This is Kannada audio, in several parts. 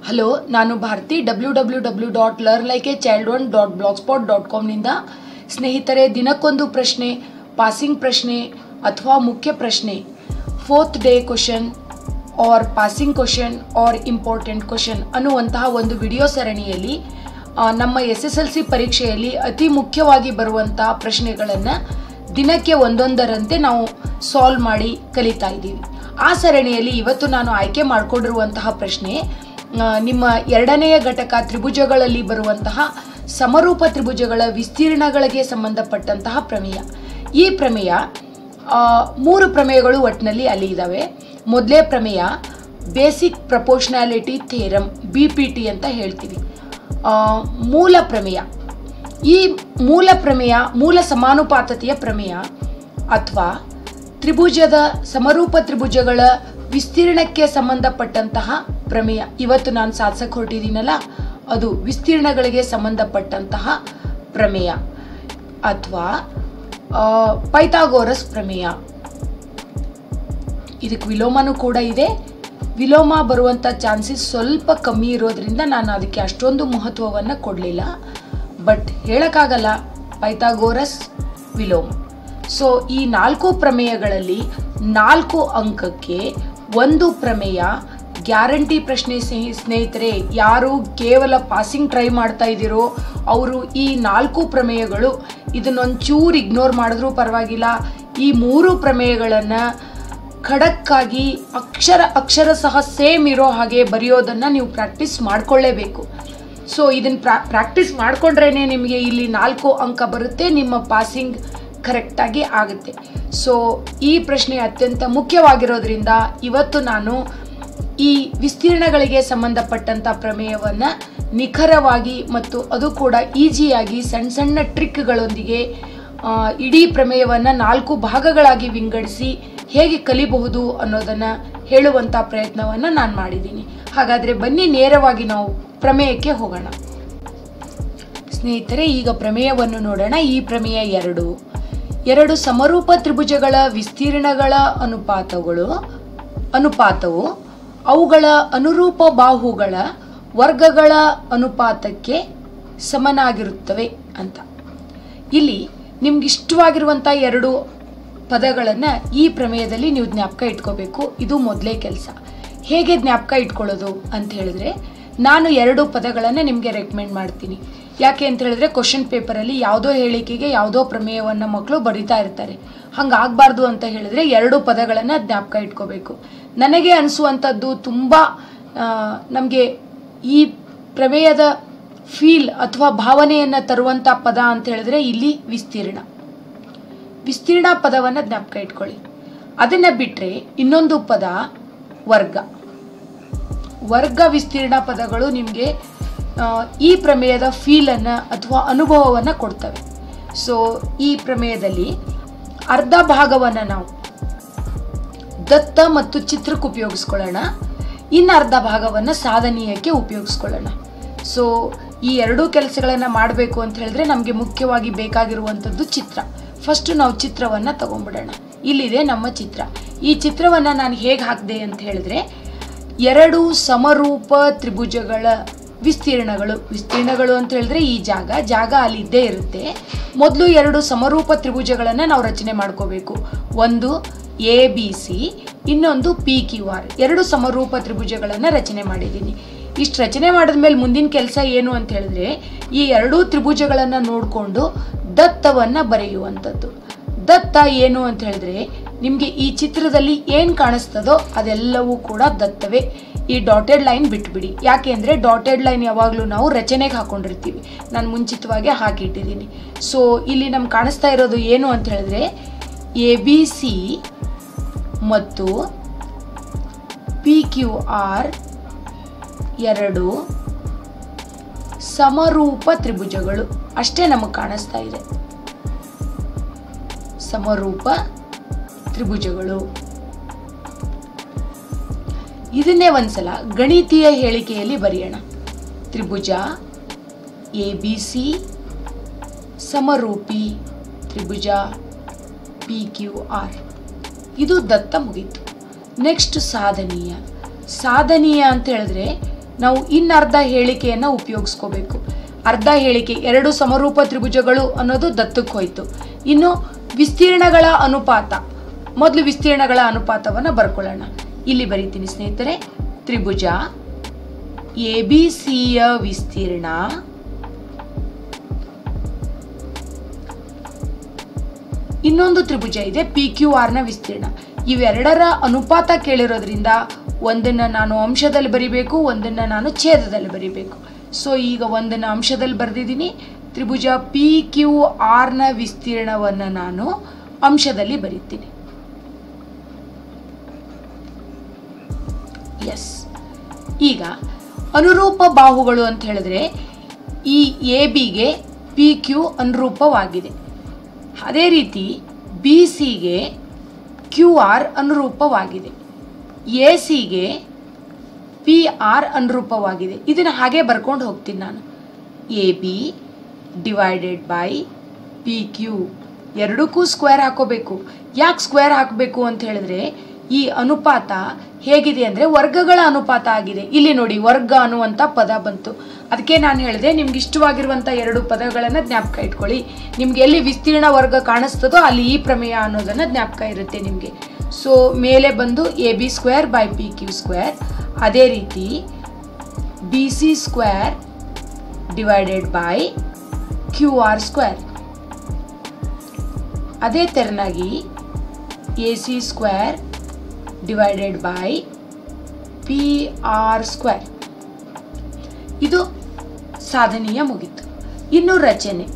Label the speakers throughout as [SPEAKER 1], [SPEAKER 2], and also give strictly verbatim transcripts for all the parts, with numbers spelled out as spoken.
[SPEAKER 1] ಹಲೋ, ನಾನು Bharathi W W W dot learn like a child one dot blogspot dot ಕಾಮ್ನಿಂದ. ಸ್ನೇಹಿತರೆ, ದಿನಕ್ಕೊಂದು ಪ್ರಶ್ನೆ, ಪಾಸಿಂಗ್ ಪ್ರಶ್ನೆ ಅಥವಾ ಮುಖ್ಯ ಪ್ರಶ್ನೆ, fourth day question or passing question or important question ಅನ್ನುವಂತಹ ಒಂದು ವಿಡಿಯೋ ಸರಣಿಯಲ್ಲಿ ನಮ್ಮ ಎಸ್ ಎಸ್ ಎಲ್ ಸಿ ಪರೀಕ್ಷೆಯಲ್ಲಿ ಅತಿ ಮುಖ್ಯವಾಗಿ ಬರುವಂತಹ ಪ್ರಶ್ನೆಗಳನ್ನು ದಿನಕ್ಕೆ ಒಂದೊಂದರಂತೆ ನಾವು ಸಾಲ್ವ್ ಮಾಡಿ ಕಲಿತಾ ಇದ್ದೀವಿ. ಆ ಸರಣಿಯಲ್ಲಿ ಇವತ್ತು ನಾನು ಆಯ್ಕೆ ಮಾಡಿಕೊಂಡಿರುವಂತಹ ಪ್ರಶ್ನೆ ನಿಮ್ಮ ಎರಡನೆಯ ಘಟಕ ತ್ರಿಭುಜಗಳಲ್ಲಿ ಬರುವಂತಹ ಸಮರೂಪ ತ್ರಿಭುಜಗಳ ವಿಸ್ತೀರ್ಣಗಳಿಗೆ ಸಂಬಂಧಪಟ್ಟಂತಹ ಪ್ರಮೇಯ. ಈ ಪ್ರಮೇಯ ಮೂರು ಪ್ರಮೇಯಗಳು ಒಟ್ಟಿನಲ್ಲಿ ಅಲ್ಲಿ ಇದ್ದಾವೆ. ಮೊದಲೇ ಪ್ರಮೇಯ basic proportionality theorem, B P T ಅಂತ ಹೇಳ್ತೀವಿ. ಮೂಲ ಪ್ರಮೇಯ, ಈ ಮೂಲ ಪ್ರಮೇಯ ಮೂಲ ಸಮಾನುಪಾತತೆಯ ಪ್ರಮೇಯ ಅಥವಾ ತ್ರಿಭುಜದ ಸಮರೂಪ ತ್ರಿಭುಜಗಳ ವಿಸ್ತೀರ್ಣಕ್ಕೆ ಸಂಬಂಧಪಟ್ಟಂತಹ ಪ್ರಮೇಯ. ಇವತ್ತು ನಾನು ಸಾಧಿಸಕ್ಕೆ ಹೊರಟಿದ್ದೀನಲ್ಲ, ಅದು ವಿಸ್ತೀರ್ಣಗಳಿಗೆ ಸಂಬಂಧಪಟ್ಟಂತಹ ಪ್ರಮೇಯ ಅಥವಾ ಪೈಥಾಗೋರಸ್ ಪ್ರಮೇಯ. ಇದಕ್ಕೆ ವಿಲೋಮನೂ ಕೂಡ ಇದೆ. ವಿಲೋಮ ಬರುವಂಥ ಚಾನ್ಸಸ್ ಸ್ವಲ್ಪ ಕಮ್ಮಿ ಇರೋದ್ರಿಂದ ನಾನು ಅದಕ್ಕೆ ಅಷ್ಟೊಂದು ಮಹತ್ವವನ್ನು ಕೊಡಲಿಲ್ಲ. ಬಟ್ ಹೇಳೋಕ್ಕಾಗಲ್ಲ, ಪೈಥಾಗೋರಸ್, ವಿಲೋಮ. ಸೊ ಈ ನಾಲ್ಕು ಪ್ರಮೇಯಗಳಲ್ಲಿ ನಾಲ್ಕು ಅಂಕಕ್ಕೆ ಒಂದು ಪ್ರಮೇಯ ಗ್ಯಾರಂಟಿ ಪ್ರಶ್ನೆ. ಸ್ನೇಹಿತರೆ, ಯಾರು ಕೇವಲ ಪಾಸಿಂಗ್ ಟ್ರೈ ಮಾಡ್ತಾ ಇದ್ದೀರೋ ಅವರು ಈ ನಾಲ್ಕು ಪ್ರಮೇಯಗಳು ಇದನ್ನೊಂಚೂರು ಇಗ್ನೋರ್ ಮಾಡಿದ್ರೂ ಪರವಾಗಿಲ್ಲ. ಈ ಮೂರು ಪ್ರಮೇಯಗಳನ್ನು ಖಡಕ್ಕಾಗಿ ಅಕ್ಷರ ಅಕ್ಷರ ಸಹ ಸೇಮ್ ಇರೋ ಹಾಗೆ ಬರೆಯೋದನ್ನು ನೀವು ಪ್ರಾಕ್ಟೀಸ್ ಮಾಡಿಕೊಳ್ಳೇಬೇಕು. ಸೊ ಇದನ್ನು ಪ್ರಾ ಪ್ರಾಕ್ಟೀಸ್ ಮಾಡಿಕೊಂಡ್ರೇ ನಿಮಗೆ ಇಲ್ಲಿ ನಾಲ್ಕು ಅಂಕ ಬರುತ್ತೆ, ನಿಮ್ಮ ಪಾಸಿಂಗ್ ಕರೆಕ್ಟಾಗಿ ಆಗುತ್ತೆ. ಸೊ ಈ ಪ್ರಶ್ನೆ ಅತ್ಯಂತ ಮುಖ್ಯವಾಗಿರೋದ್ರಿಂದ ಇವತ್ತು ನಾನು ಈ ವಿಸ್ತೀರ್ಣಗಳಿಗೆ ಸಂಬಂಧಪಟ್ಟಂಥ ಪ್ರಮೇಯವನ್ನು ನಿಖರವಾಗಿ ಮತ್ತು ಅದು ಕೂಡ ಈಸಿಯಾಗಿ ಸಣ್ಣ ಸಣ್ಣ ಟ್ರಿಕ್ಗಳೊಂದಿಗೆ ಇಡೀ ಪ್ರಮೇಯವನ್ನು ನಾಲ್ಕು ಭಾಗಗಳಾಗಿ ವಿಂಗಡಿಸಿ ಹೇಗೆ ಕಲಿಬಹುದು ಅನ್ನೋದನ್ನು ಹೇಳುವಂಥ ಪ್ರಯತ್ನವನ್ನು ನಾನು ಮಾಡಿದ್ದೀನಿ. ಹಾಗಾದರೆ ಬನ್ನಿ ನೇರವಾಗಿ ನಾವು ಪ್ರಮೇಯಕ್ಕೆ ಹೋಗೋಣ. ಸ್ನೇಹಿತರೆ, ಈಗ ಪ್ರಮೇಯವನ್ನು ನೋಡೋಣ. ಈ ಪ್ರಮೇಯ ಎರಡು ಎರಡು ಸಮರೂಪ ತ್ರಿಭುಜಗಳ ವಿಸ್ತೀರ್ಣಗಳ ಅನುಪಾತಗಳು ಅನುಪಾತವು ಅವುಗಳ ಅನುರೂಪ ಬಾಹುಗಳ ವರ್ಗಗಳ ಅನುಪಾತಕ್ಕೆ ಸಮನಾಗಿರುತ್ತವೆ ಅಂತ. ಇಲ್ಲಿ ನಿಮ್ಗೆ ಇಷ್ಟವಾಗಿರುವಂಥ ಎರಡು ಪದಗಳನ್ನು ಈ ಪ್ರಮೇಯದಲ್ಲಿ ನೀವು ಜ್ಞಾಪಕ ಇಟ್ಕೋಬೇಕು. ಇದು ಮೊದಲೇ ಕೆಲಸ. ಹೇಗೆ ಜ್ಞಾಪಕ ಇಟ್ಕೊಳ್ಳೋದು ಅಂತ ಹೇಳಿದ್ರೆ, ನಾನು ಎರಡು ಪದಗಳನ್ನು ನಿಮಗೆ ರೆಕಮೆಂಡ್ ಮಾಡ್ತೀನಿ. ಯಾಕೆ ಅಂತ ಹೇಳಿದ್ರೆ, ಕ್ವಶನ್ ಪೇಪರಲ್ಲಿ ಯಾವುದೋ ಹೇಳಿಕೆಗೆ ಯಾವುದೋ ಪ್ರಮೇಯವನ್ನು ಮಕ್ಕಳು ಬರಿತಾ ಇರ್ತಾರೆ. ಹಂಗಾಗಬಾರ್ದು ಅಂತ ಹೇಳಿದ್ರೆ ಎರಡು ಪದಗಳನ್ನು ಜ್ಞಾಪಕ ಇಟ್ಕೋಬೇಕು. ನನಗೆ ಅನಿಸುವಂಥದ್ದು ತುಂಬ ನಮಗೆ ಈ ಪ್ರಮೇಯದ ಫೀಲ್ ಅಥವಾ ಭಾವನೆಯನ್ನು ತರುವಂಥ ಪದ ಅಂತ ಹೇಳಿದ್ರೆ ಇಲ್ಲಿ ವಿಸ್ತೀರ್ಣ. ವಿಸ್ತೀರ್ಣ ಪದವನ್ನು ಜ್ಞಾಪಕ ಇಟ್ಕೊಳ್ಳಿ. ಅದನ್ನು ಬಿಟ್ಟರೆ ಇನ್ನೊಂದು ಪದ ವರ್ಗ. ವರ್ಗ ವಿಸ್ತೀರ್ಣ ಪದಗಳು ನಿಮಗೆ ಈ ಪ್ರಮೇಯದ ಫೀಲನ್ನು ಅಥವಾ ಅನುಭವವನ್ನು ಕೊಡ್ತವೆ. ಸೊ ಈ ಪ್ರಮೇಯದಲ್ಲಿ ಅರ್ಧ ಭಾಗವನ್ನು ನಾವು ದತ್ತ ಮತ್ತು ಚಿತ್ರಕ್ಕೆ ಉಪಯೋಗಿಸ್ಕೊಳ್ಳೋಣ, ಇನ್ನು ಅರ್ಧ ಭಾಗವನ್ನು ಸಾಧನೀಯಕ್ಕೆ ಉಪಯೋಗಿಸ್ಕೊಳ್ಳೋಣ. ಸೊ ಈ ಎರಡೂ ಕೆಲಸಗಳನ್ನು ಮಾಡಬೇಕು ಅಂತ ಹೇಳಿದ್ರೆ ನಮಗೆ ಮುಖ್ಯವಾಗಿ ಬೇಕಾಗಿರುವಂಥದ್ದು ಚಿತ್ರ. ಫಸ್ಟು ನಾವು ಚಿತ್ರವನ್ನು ತಗೊಂಡ್ಬಿಡೋಣ. ಇಲ್ಲಿದೆ ನಮ್ಮ ಚಿತ್ರ. ಈ ಚಿತ್ರವನ್ನು ನಾನು ಹೇಗೆ ಹಾಕಿದೆ ಅಂತ ಹೇಳಿದ್ರೆ, ಎರಡು ಸಮರೂಪ ತ್ರಿಭುಜಗಳ ವಿಸ್ತೀರ್ಣಗಳು ವಿಸ್ತೀರ್ಣಗಳು ಅಂತ ಹೇಳಿದ್ರೆ ಈ ಜಾಗ ಜಾಗ ಅಲ್ಲಿ ಇದ್ದೇ ಇರುತ್ತೆ. ಮೊದಲು ಎರಡು ಸಮರೂಪ ತ್ರಿಭುಜಗಳನ್ನು ನಾವು ರಚನೆ ಮಾಡ್ಕೋಬೇಕು. ಒಂದು ಎ ಬಿ ಸಿ, ಇನ್ನೊಂದು ಪಿ ಕ್ಯೂ ಆರ್. ಎರಡು ಸಮರೂಪ ತ್ರಿಭುಜಗಳನ್ನು ರಚನೆ ಮಾಡಿದ್ದೀನಿ. ಇಷ್ಟು ರಚನೆ ಮಾಡಿದ್ಮೇಲೆ ಮುಂದಿನ ಕೆಲಸ ಏನು ಅಂತ ಹೇಳಿದ್ರೆ, ಈ ಎರಡೂ ತ್ರಿಭುಜಗಳನ್ನು ನೋಡಿಕೊಂಡು ದತ್ತವನ್ನು ಬರೆಯುವಂಥದ್ದು. ದತ್ತ ಏನು ಅಂತ ಹೇಳಿದ್ರೆ, ನಿಮಗೆ ಈ ಚಿತ್ರದಲ್ಲಿ ಏನು ಕಾಣಿಸ್ತದೋ ಅದೆಲ್ಲವೂ ಕೂಡ ದತ್ತವೇ. ಈ ಡಾಟೆಡ್ ಲೈನ್ ಬಿಟ್ಬಿಡಿ. ಯಾಕೆ ಅಂದರೆ ಡಾಟೆಡ್ ಲೈನ್ ಯಾವಾಗಲೂ ನಾವು ರಚನೆಗೆ ಹಾಕೊಂಡಿರ್ತೀವಿ. ನಾನು ಮುಂಚಿತವಾಗಿ ಹಾಕಿಟ್ಟಿದ್ದೀನಿ. ಸೊ ಇಲ್ಲಿ ನಮ್ಗೆ ಕಾಣಿಸ್ತಾ ಇರೋದು ಏನು ಅಂತ ಹೇಳಿದ್ರೆ, ಎ ಬಿ ಸಿ ಮತ್ತು ಪಿ ಕ್ಯೂ ಆರ್ ಎರಡು ಸಮರೂಪ ತ್ರಿಭುಜಗಳು ಅಷ್ಟೇ ನಮಗೆ ಕಾಣಿಸ್ತಾ ಇದೆ. ಸಮರೂಪ ತ್ರಿಭುಜಗಳು. ಇದನ್ನೇ ಒಂದ್ಸಲ ಗಣಿತೀಯ ಹೇಳಿಕೆಯಲ್ಲಿ ಬರೆಯೋಣ. ತ್ರಿಭುಜ ಎ ಬಿ ಸಿ ಸಮರೂಪಿ ತ್ರಿಭುಜ ಪಿ ಕ್ಯೂ ಆರ್. ಇದು ದತ್ತ ಮುಗೀತು. ನೆಕ್ಸ್ಟ್ ಸಾಧನೀಯ. ಸಾಧನೀಯ ಅಂತ ಹೇಳಿದ್ರೆ ನಾವು ಇನ್ನರ್ಧ ಹೇಳಿಕೆಯನ್ನು ಉಪಯೋಗಿಸ್ಕೋಬೇಕು. ಅರ್ಧ ಹೇಳಿಕೆ ಎರಡು ಸಮರೂಪ ತ್ರಿಭುಜಗಳು ಅನ್ನೋದು ದತ್ತಕ್ಕೆ ಹೋಯ್ತು. ಇನ್ನು ವಿಸ್ತೀರ್ಣಗಳ ಅನುಪಾತ, ಮೊದಲು ವಿಸ್ತೀರ್ಣಗಳ ಅನುಪಾತವನ್ನು ಬರ್ಕೊಳ್ಳೋಣ. ಇಲ್ಲಿ ಬರೀತೀನಿ ಸ್ನೇಹಿತರೆ, ತ್ರಿಭುಜ ಎ ಬಿ ಸಿಯ ವಿಸ್ತೀರ್ಣ ಇನ್ನೊಂದು ತ್ರಿಭುಜ ಇದೆ ಪಿ ಕ್ಯೂ ಆರ್ ನ ವಿಸ್ತೀರ್ಣ. ಇವೆರಡರ ಅನುಪಾತ ಕೇಳಿರೋದ್ರಿಂದ ಒಂದನ್ನ ನಾನು ಅಂಶದಲ್ಲಿ ಬರಿಬೇಕು, ಒಂದನ್ನ ನಾನು ಛೇದದಲ್ಲಿ ಬರಿಬೇಕು. ಸೊ ಈಗ ಒಂದನ್ನ ಅಂಶದಲ್ಲಿ ಬರೆದಿದ್ದೀನಿ. ತ್ರಿಭುಜ ಪಿ ಕ್ಯೂ ಆರ್ ನ ವಿಸ್ತೀರ್ಣವನ್ನು ನಾನು ಅಂಶದಲ್ಲಿ ಬರೀತೀನಿ. ಎಸ್, ಈಗ ಅನುರೂಪ ಬಾಹುಗಳು ಅಂತ ಹೇಳಿದ್ರೆ ಈ ಎ ಬಿಗೆ ಪಿ ಕ್ಯೂ ಅನುರೂಪವಾಗಿದೆ. ಅದೇ ರೀತಿ ಬಿ ಸಿಗೆ ಕ್ಯೂ ಆರ್ ಅನುರೂಪವಾಗಿದೆ, ಎ ಸಿಗೆ ಪಿ ಆರ್ ಅನುರೂಪವಾಗಿದೆ. ಇದನ್ನು ಹಾಗೆ ಬರ್ಕೊಂಡು ಹೋಗ್ತೀನಿ ನಾನು. A B divided by P Q, ಎರಡಕ್ಕೂ ಸ್ಕ್ವೇರ್ ಹಾಕೋಬೇಕು. ಯಾಕೆ ಸ್ಕ್ವೇರ್ ಹಾಕಬೇಕು ಅಂತ ಹೇಳಿದ್ರೆ ಈ ಅನುಪಾತ ಹೇಗಿದೆ ಅಂದರೆ ವರ್ಗಗಳ ಅನುಪಾತ ಆಗಿದೆ. ಇಲ್ಲಿ ನೋಡಿ, ವರ್ಗ ಅನ್ನುವಂಥ ಪದ ಬಂತು. ಅದಕ್ಕೆ ನಾನು ಹೇಳಿದೆ ನಿಮ್ಗೆ ಇಷ್ಟವಾಗಿರುವಂಥ ಎರಡು ಪದಗಳನ್ನು ಜ್ಞಾಪಕ ಇಟ್ಕೊಳ್ಳಿ. ನಿಮ್ಗೆ ಎಲ್ಲಿ ವಿಸ್ತೀರ್ಣ ವರ್ಗ ಕಾಣಿಸ್ತದೋ ಅಲ್ಲಿ ಈ ಪ್ರಮೇಯ ಅನ್ನೋದನ್ನು ಜ್ಞಾಪಕ ಇರುತ್ತೆ ನಿಮಗೆ. ಸೊ ಮೇಲೆ ಬಂದು A B square by P Q square, ಅದೇ ರೀತಿ B C square divided by Q R square, ಅದೇ ತೆರನಾಗಿ A C square divided by P R square. ಇದು ಸಾಧನೀಯ ಮುಗಿತು. ಇನ್ನು ರಚನೆ.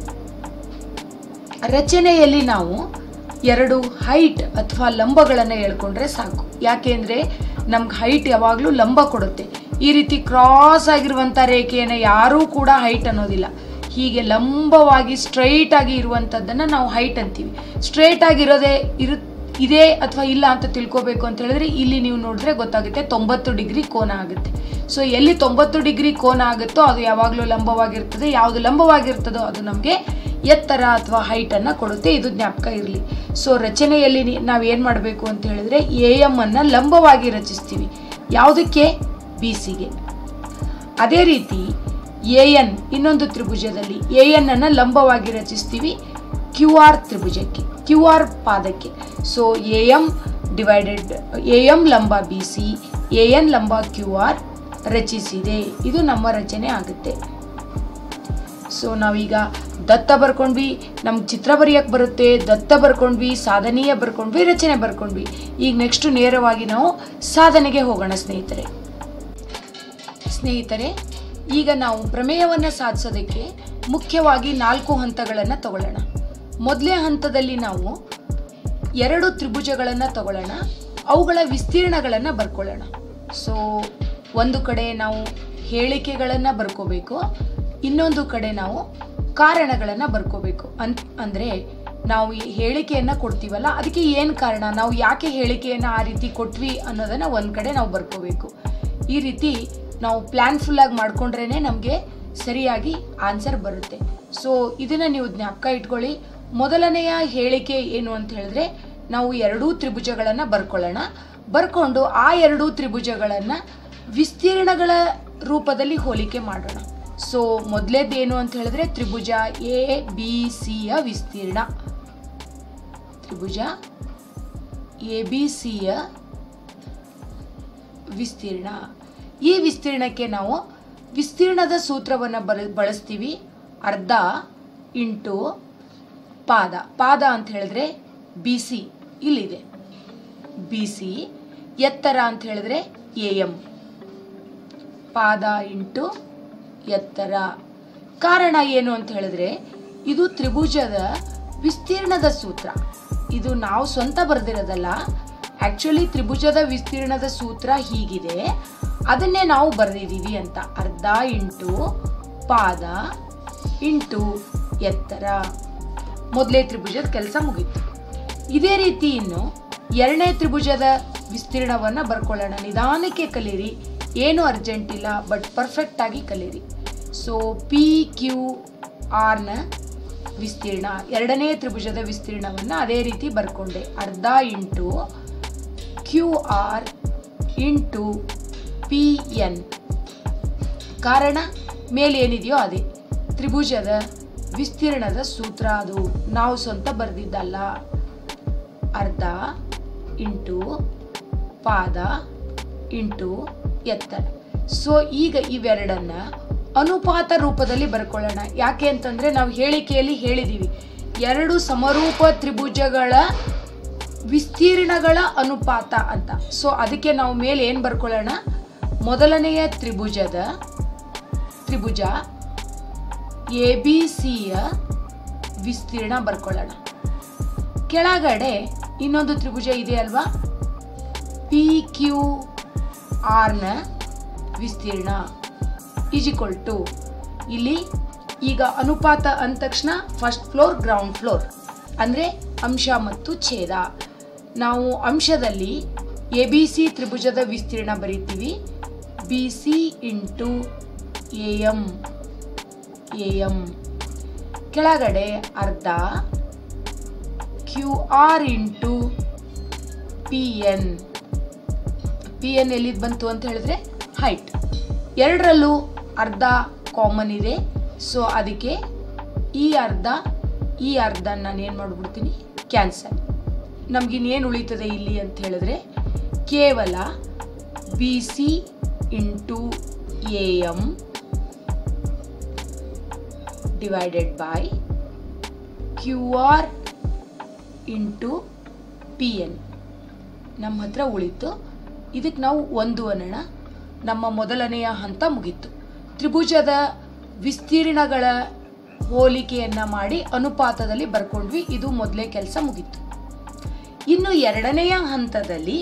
[SPEAKER 1] ರಚನೆಯಲ್ಲಿ ನಾವು ಎರಡು ಹೈಟ್ ಅಥವಾ ಲಂಬಗಳನ್ನು ಹೇಳ್ಕೊಂಡ್ರೆ ಸಾಕು. ಯಾಕೆಂದ್ರೆ ನಮ್ಗೆ ಹೈಟ್ ಯಾವಾಗಲೂ ಲಂಬ ಕೊಡುತ್ತೆ. ಈ ರೀತಿ ಕ್ರಾಸ್ ಆಗಿರುವಂಥ ರೇಖೆಯನ್ನು ಯಾರೂ ಕೂಡ ಹೈಟ್ ಅನ್ನೋದಿಲ್ಲ. ಹೀಗೆ ಲಂಬವಾಗಿ ಸ್ಟ್ರೈಟ್ ಆಗಿ ಇರುವಂಥದ್ದನ್ನು ನಾವು ಹೈಟ್ ಅಂತೀವಿ. ಸ್ಟ್ರೈಟ್ ಆಗಿರೋದೇ ಇರು ಇದೆ ಅಥವಾ ಇಲ್ಲ ಅಂತ ತಿಳ್ಕೋಬೇಕು ಅಂತ ಹೇಳಿದ್ರೆ ಇಲ್ಲಿ ನೀವು ನೋಡಿದ್ರೆ ಗೊತ್ತಾಗುತ್ತೆ, ತೊಂಬತ್ತು ಡಿಗ್ರಿ ಕೋನ ಆಗುತ್ತೆ. ಸೊ ಎಲ್ಲಿ ತೊಂಬತ್ತು ಡಿಗ್ರಿ ಕೋನ ಆಗುತ್ತೋ ಅದು ಯಾವಾಗಲೂ ಲಂಬವಾಗಿರ್ತದೆ. ಯಾವುದು ಲಂಬವಾಗಿರ್ತದೋ ಅದು ನಮಗೆ ಎತ್ತರ ಅಥವಾ ಹೈಟನ್ನು ಕೊಡುತ್ತೆ. ಇದು ಜ್ಞಾಪಕ ಇರಲಿ. ಸೊ ರಚನೆಯಲ್ಲಿ ನಾವು ಏನು ಮಾಡಬೇಕು ಅಂತ ಹೇಳಿದ್ರೆ ಎ ಎಮ್ ಅನ್ನು ಲಂಬವಾಗಿ ರಚಿಸ್ತೀವಿ. ಯಾವುದಕ್ಕೆ? ಬಿ ಸಿಗೆ. ಅದೇ ರೀತಿ ಎ ಎನ್ ಇನ್ನೊಂದು ತ್ರಿಭುಜದಲ್ಲಿ ಎ ಎನ್ ಅನ್ನು ಲಂಬವಾಗಿ ರಚಿಸ್ತೀವಿ ಕ್ಯೂ ಆರ್ ತ್ರಿಭುಜಕ್ಕೆ, ಕ್ಯೂ ಆರ್ ಪಾದಕ್ಕೆ. So A M divided A M ಲಂಬ ಬಿ ಸಿ, ಎ ಎನ್ ಲಂಬ ಕ್ಯೂ ಆರ್ ರಚಿಸಿದೆ. ಇದು ನಮ್ಮ ರಚನೆ ಆಗುತ್ತೆ. ಸೊ ನಾವೀಗ ದತ್ತ ಬರ್ಕೊಂಡ್ವಿ, ನಮ್ಗೆ ಚಿತ್ರ ಬರೆಯಕ್ಕೆ ಬರುತ್ತೆ, ದತ್ತ ಬರ್ಕೊಂಡ್ವಿ, ಸಾಧನೀಯ ಬರ್ಕೊಂಡ್ವಿ, ರಚನೆ ಬರ್ಕೊಂಡ್ವಿ. ಈಗ ನೆಕ್ಸ್ಟ್ ನೇರವಾಗಿ ನಾವು ಸಾಧನೆಗೆ ಹೋಗೋಣ ಸ್ನೇಹಿತರೆ. ಸ್ನೇಹಿತರೆ ಈಗ ನಾವು ಪ್ರಮೇಯವನ್ನು ಸಾಧಿಸೋದಕ್ಕೆ ಮುಖ್ಯವಾಗಿ ನಾಲ್ಕು ಹಂತಗಳನ್ನು ತಗೊಳ್ಳೋಣ. ಮೊದಲೇ ಹಂತದಲ್ಲಿ ನಾವು ಎರಡು ತ್ರಿಭುಜಗಳನ್ನು ತಗೊಳ್ಳೋಣ, ಅವುಗಳ ವಿಸ್ತೀರ್ಣಗಳನ್ನು ಬರ್ಕೊಳ್ಳೋಣ. ಸೊ ಒಂದು ಕಡೆ ನಾವು ಹೇಳಿಕೆಗಳನ್ನು ಬರ್ಕೋಬೇಕು, ಇನ್ನೊಂದು ಕಡೆ ನಾವು ಕಾರಣಗಳನ್ನು ಬರ್ಕೋಬೇಕು. ಅನ್ ಅಂದರೆ ನಾವು ಈ ಹೇಳಿಕೆಯನ್ನು ಕೊಡ್ತೀವಲ್ಲ ಅದಕ್ಕೆ ಏನು ಕಾರಣ, ನಾವು ಯಾಕೆ ಹೇಳಿಕೆಯನ್ನು ಆ ರೀತಿ ಕೊಟ್ವಿ ಅನ್ನೋದನ್ನು ಒಂದು ಕಡೆ ನಾವು ಬರ್ಕೋಬೇಕು. ಈ ರೀತಿ ನಾವು ಪ್ಲ್ಯಾನ್ಫುಲ್ಲಾಗಿ ಮಾಡ್ಕೊಂಡ್ರೇ ನಮಗೆ ಸರಿಯಾಗಿ ಆನ್ಸರ್ ಬರುತ್ತೆ. ಸೊ ಇದನ್ನು ನೀವು ಜ್ಞಾಪಕ ಇಟ್ಕೊಳ್ಳಿ. ಮೊದಲನೆಯ ಹೇಳಿಕೆ ಏನು ಅಂತ ಹೇಳಿದ್ರೆ ನಾವು ಎರಡೂ ತ್ರಿಭುಜಗಳನ್ನು ಬರ್ಕೊಳ್ಳೋಣ. ಬರ್ಕೊಂಡು ಆ ಎರಡೂ ತ್ರಿಭುಜಗಳನ್ನು ವಿಸ್ತೀರ್ಣಗಳ ರೂಪದಲ್ಲಿ ಹೋಲಿಕೆ ಮಾಡೋಣ. ಸೊ ಮೊದಲೇದೇನು ಅಂತ ಹೇಳಿದ್ರೆ ತ್ರಿಭುಜ ಎ ಬಿ ಸಿಯ ವಿಸ್ತೀರ್ಣ. ತ್ರಿಭುಜ ಎ ಬಿ ಸಿಯ ವಿಸ್ತೀರ್ಣ. ಈ ವಿಸ್ತೀರ್ಣಕ್ಕೆ ನಾವು ವಿಸ್ತೀರ್ಣದ ಸೂತ್ರವನ್ನು ಬರ ಬಳಸ್ತೀವಿ. ಅರ್ಧ ಇಂಟು ಪಾದ. ಪಾದ ಅಂತ ಹೇಳಿದ್ರೆ ಬಿ ಸಿ ಇಲ್ಲಿದೆ, ಬಿ ಸಿ. ಎತ್ತರ ಅಂತ ಹೇಳಿದ್ರೆ ಎ ಎಂ. ಪಾದ ಇಂಟು ಎತ್ತರ. ಕಾರಣ ಏನು ಅಂತ ಹೇಳಿದ್ರೆ ಇದು ತ್ರಿಭುಜದ ವಿಸ್ತೀರ್ಣದ ಸೂತ್ರ. ಇದು ನಾವು ಸ್ವಂತ ಬರೆದಿರೋದಲ್ಲ. ಆಕ್ಚುಲಿ ತ್ರಿಭುಜದ ವಿಸ್ತೀರ್ಣದ ಸೂತ್ರ ಹೀಗಿದೆ, ಅದನ್ನೇ ನಾವು ಬರೆದಿದ್ದೀವಿ ಅಂತ. ಅರ್ಧ ಇಂಟು ಪಾದ ಇಂಟು ಎತ್ತರ. ಮೊದಲೇ ತ್ರಿಭುಜದ ಕೆಲಸ ಮುಗೀತು. ಇದೇ ರೀತಿ ಇನ್ನು ಎರಡನೇ ತ್ರಿಭುಜದ ವಿಸ್ತೀರ್ಣವನ್ನು ಬರ್ಕೊಳ್ಳೋಣ. ನಿಧಾನಕ್ಕೆ ಕಲೀರಿ, ಏನು ಅರ್ಜೆಂಟ್ ಇಲ್ಲ, ಬಟ್ ಪರ್ಫೆಕ್ಟ್ ಆಗಿ ಕಲೀರಿ. ಸೊ ಪಿ ಕ್ಯೂ ಆರ್ನ ವಿಸ್ತೀರ್ಣ, ಎರಡನೇ ತ್ರಿಭುಜದ ವಿಸ್ತೀರ್ಣವನ್ನು ಅದೇ ರೀತಿ ಬರ್ಕೊಂಡೆ. ಅರ್ಧ into Q R into P N. ಕಾರಣ ಮೇಲೆ ಏನಿದೆಯೋ ಅದೇ. ತ್ರಿಭುಜದ ವಿಸ್ತೀರ್ಣದ ಸೂತ್ರ ಅದು, ನಾವು ಸ್ವಂತ ಬರೆದಿದ್ದಲ್ಲ. ಅರ್ಧ ಇಂಟು ಪಾದ ಇಂಟು ಎತ್ತರ. ಸೊ ಈಗ ಇವೆರಡನ್ನ ಅನುಪಾತ ರೂಪದಲ್ಲಿ ಬರ್ಕೊಳ್ಳೋಣ. ಯಾಕೆ ಅಂತಂದ್ರೆ ನಾವು ಹೇಳಿಕೆಯಲ್ಲಿ ಹೇಳಿದೀವಿ ಎರಡು ಸಮರೂಪ ತ್ರಿಭುಜಗಳ ವಿಸ್ತೀರ್ಣಗಳ ಅನುಪಾತ ಅಂತ. ಸೊ ಅದಕ್ಕೆ ನಾವು ಮೇಲೆ ಏನು ಬರ್ಕೊಳ್ಳೋಣ, ಮೊದಲನೆಯ ತ್ರಿಭುಜದ ತ್ರಿಭುಜ ಎ ಬಿ ಸಿಯ ವಿಸ್ತೀರ್ಣ ಬರ್ಕೊಳ್ಳೋಣ. ಕೆಳಗಡೆ ಇನ್ನೊಂದು ತ್ರಿಭುಜ ಇದೆ ಅಲ್ವಾ, ಪಿ ಕ್ಯೂ ಆರ್ನ ವಿಸ್ತೀರ್ಣ ಈಸ್ ಈಕ್ವಲ್ ಟು, ಇಲ್ಲಿ ಈಗ ಅನುಪಾತ ಅಂದ ತಕ್ಷಣ ಫಸ್ಟ್ ಫ್ಲೋರ್ ಗ್ರೌಂಡ್ ಫ್ಲೋರ್ ಅಂದರೆ ಅಂಶ ಮತ್ತು ಛೇದ. ನಾವು ಅಂಶದಲ್ಲಿ ಎ ಬಿ ಸಿ ತ್ರಿಭುಜದ ವಿಸ್ತೀರ್ಣ ಬರೀತೀವಿ, B C into A M A M. ಕೆಳಗಡೆ ಅರ್ಧ Q R into P N. P N ಎಲ್ಲಿದ್ದು ಬಂತು ಅಂತ ಹೇಳಿದ್ರೆ ಹೈಟ್. ಎರಡರಲ್ಲೂ ಅರ್ಧ ಕಾಮನ್ ಇದೆ. ಸೊ ಅದಕ್ಕೆ ಈ ಅರ್ಧ ಈ ಅರ್ಧ ನಾನು ಏನು ಮಾಡಿಬಿಡ್ತೀನಿ, ಕ್ಯಾನ್ಸಲ್. ನಮಗಿನ್ನೇನು ಉಳಿತದೆ ಇಲ್ಲಿ ಅಂತ ಹೇಳಿದ್ರೆ ಕೇವಲ B C into A M divided by Q R into P N ನಮ್ಮ ಹತ್ರ ಉಳಿತು. ಇದಕ್ಕೆ ನಾವು ಒಂದು ಅನ್ನೋಣ. ನಮ್ಮ ಮೊದಲನೆಯ ಹಂತ ಮುಗೀತು. ತ್ರಿಭುಜದ ವಿಸ್ತೀರ್ಣಗಳ ಹೋಲಿಕೆಯನ್ನು ಮಾಡಿ ಅನುಪಾತದಲ್ಲಿ ಬರ್ಕೊಂಡ್ವಿ. ಇದು ಮೊದಲೇ ಕೆಲಸ ಮುಗೀತು. ಇನ್ನು ಎರಡನೆಯ ಹಂತದಲ್ಲಿ